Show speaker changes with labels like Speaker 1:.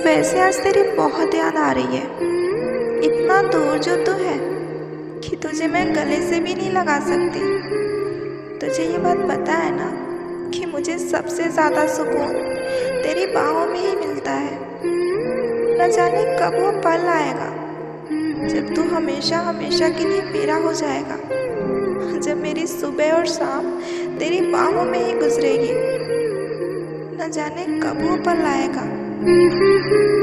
Speaker 1: वैसे आज तेरी बहुत याद आ रही है। इतना दूर जो तू है कि तुझे मैं गले से भी नहीं लगा सकती। तुझे ये बात पता है ना कि मुझे सबसे ज़्यादा सुकून तेरी बाहों में ही मिलता है। न जाने कब वो पल आएगा जब तू हमेशा हमेशा के लिए मेरा हो जाएगा, जब मेरी सुबह और शाम तेरी बाहों में ही गुजरेगी। न जाने कब वो पल आएगा।